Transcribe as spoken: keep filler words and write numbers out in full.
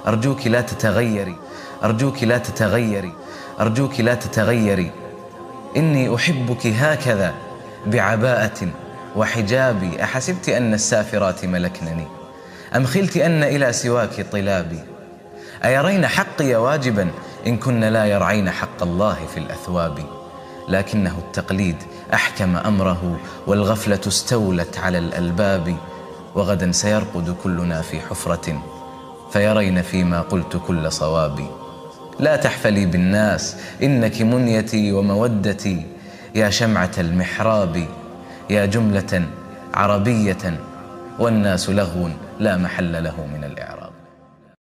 أرجوك لا تتغيري، أرجوك لا تتغيري، أرجوك لا تتغيري. إني أحبك هكذا بعباءة وحجابي. أحسبت أن السافرات ملكنني أم خلت أن إلى سواك طلابي؟ أيرين حقي واجبا إن كن لا يرعين حق الله في الأثواب؟ لكنه التقليد أحكم أمره، والغفلة استولت على الألباب. وغدا سيرقد كلنا في حفرة فيرين فيما قلت كل صوابي. لا تحفلي بالناس إنك منيتي ومودتي، يا شمعة المحراب، يا جملة عربية والناس لغو لا محل له من الإعراب.